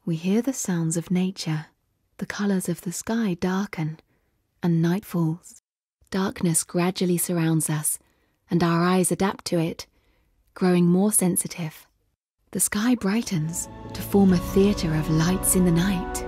We hear the sounds of nature, the colours of the sky darken, and night falls. Darkness gradually surrounds us, and our eyes adapt to it, growing more sensitive. The sky brightens to form a theatre of lights in the night.